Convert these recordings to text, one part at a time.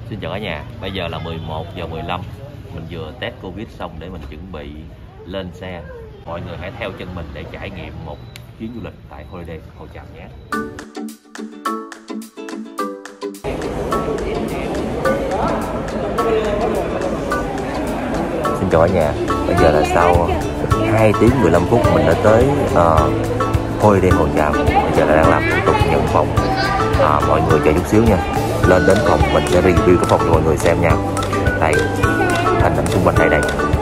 Xin chào cả nhà, bây giờ là 11:15. Mình vừa test Covid xong để mình chuẩn bị lên xe. Mọi người hãy theo chân mình để trải nghiệm một chuyến du lịch tại Holiday Hồ Tràm nhé. Xin chào cả nhà, bây giờ là sau 2 tiếng 15 phút mình đã tới Holiday Hồ Tràm. Bây giờ là đang làm thủ tục nhận phòng. Mọi người chờ chút xíu nha. Lên đến phòng mình sẽ review cái phòng cho mọi người xem nha. Đây, hình ảnh xung quanh đây.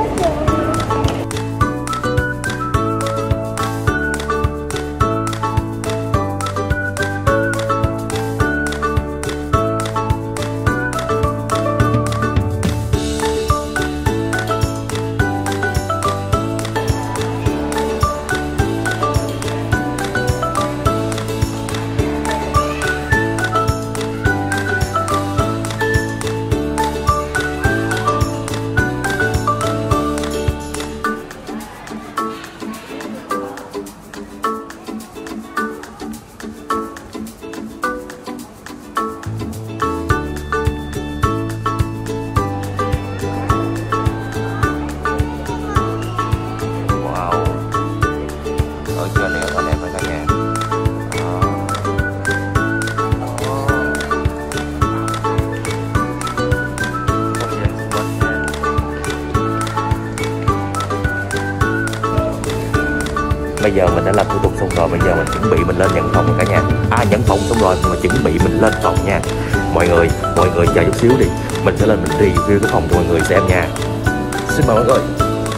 Bây giờ mình đã làm thủ tục xong rồi, bây giờ mình chuẩn bị mình lên nhận phòng cả nhà. Nhận phòng xong rồi mà chuẩn bị mình lên phòng nha. Mọi người chờ chút xíu đi. Mình sẽ lên mình review cái phòng cho mọi người xem nha. Xin mời mọi người.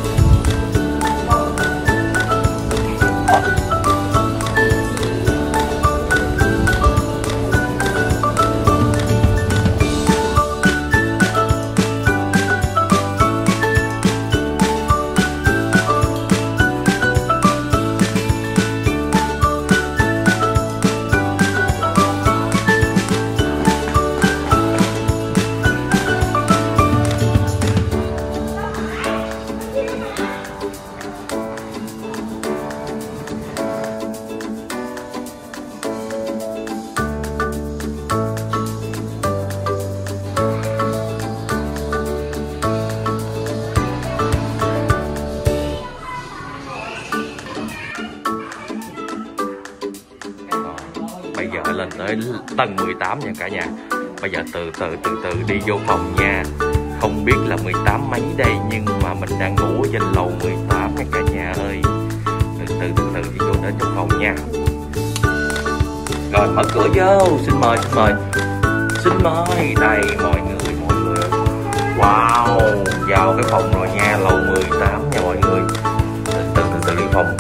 Bây giờ lên tới tầng 18 nha cả nhà. Bây giờ từ từ đi vô phòng nha. Không biết là 18 mấy đây, nhưng mà mình đang ngủ ở trên lầu 18 nha cả nhà ơi. Từ từ đi vô đến trong phòng nha. Rồi mở cửa vô. Xin mời. Đây mọi người. Wow, vào cái phòng rồi nha, lầu 18 nha mọi người. Từ đi phòng.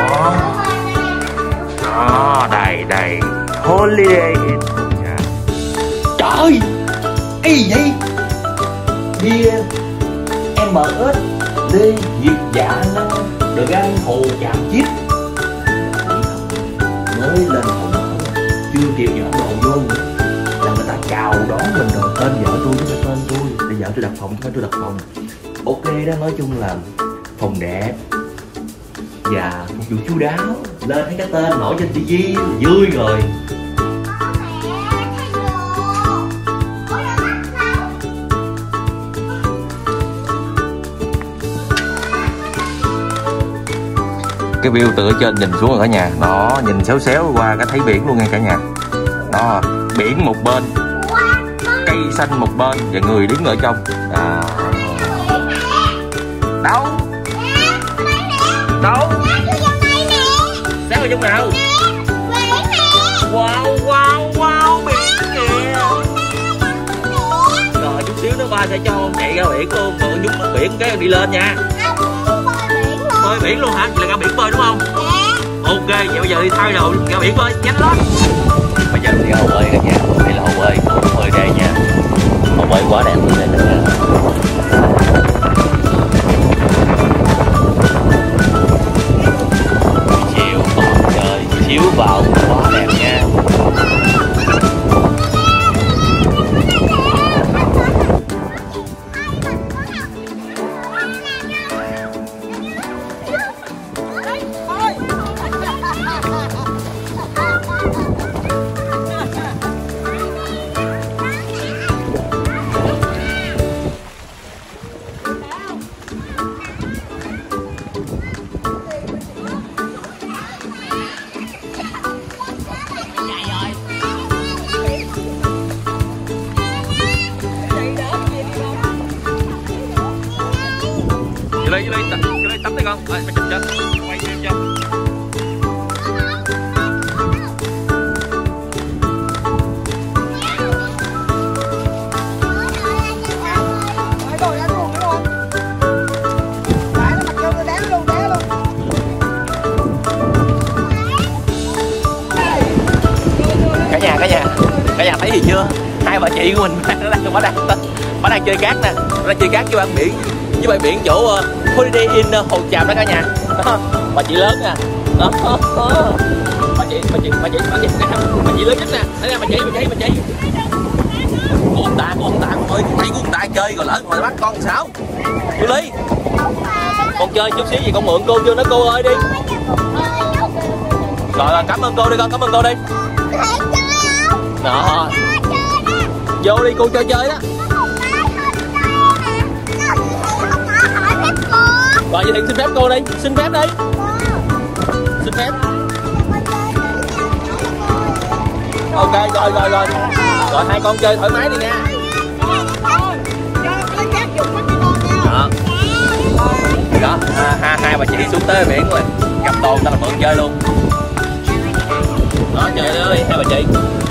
Đó, đây. Holiday Inn. Trời, cái gì vậy? Bia MS Lê Việt Dạ Năng được ăn Hồ Tràm chip. Mới lên phòng chưa kịp nhận đồ vô là người ta chào đón mình rồi. Tên vợ tôi chứ không phải tên tôi. Bây giờ tôi đặt phòng chứ không phải tôi đặt phòng. Ok đó, nói chung là phòng đẹp và phục vụ chu đáo. Lên thấy cái tên nổi trên tivi vui rồi. Cái view từ ở trên nhìn xuống rồi cả nhà. Nó nhìn xéo qua cái thấy biển luôn nha cả nhà. Đó, biển một bên, cây xanh một bên và người đứng ở trong. Đâu? Xéo ở trong nào? Wow, biển kìa. Rồi chút xíu nữa ba sẽ cho con chạy ra biển luôn, rồi nhúng nước biển cái đi lên nha. Bơi biển luôn hả? Vậy là ra biển bơi đúng không? Ok, vậy bây giờ đi thay đồ ra biển bơi, nhanh lên. Bây giờ mình đi hồ bơi cả nhà. Đây là hồ bơi của Holiday nha. Hồ bơi quá đẹp luôn đây cả nhà. Chiều mặt trời chiếu vào quá đẹp nha. Julie tắm đi con. Rồi mày chụp cho. Quay phim cho. Cả nhà thấy gì chưa? Hai bà chị của mình bà đang chơi cát nè, đang chơi cát với bạn biển, với bãi biển chỗ Holiday Inn Hồ Tràm đó cả nhà. Đó, bà chị lớn nè. Đó. Bà chị lớn nhất nè. Đây nè bà chị. Con ta ơi, thấy con ta chơi rồi lỡ rồi bắt con sao? Julie. Con chơi chút xíu gì con mượn cô chưa nói cô ơi đi. Rồi cảm ơn cô đi con, cảm ơn cô đi. Đó. Vô đi cô chơi đó. Rồi vậy thì xin phép cô đi. Xin phép đi. Xin phép. Ok rồi. Rồi hai con chơi thoải mái đi nha. Đó. Hai bà chị xuống tới biển rồi. Cầm đồ ta là mượn chơi luôn. Đó chơi đó đi hai bà chị.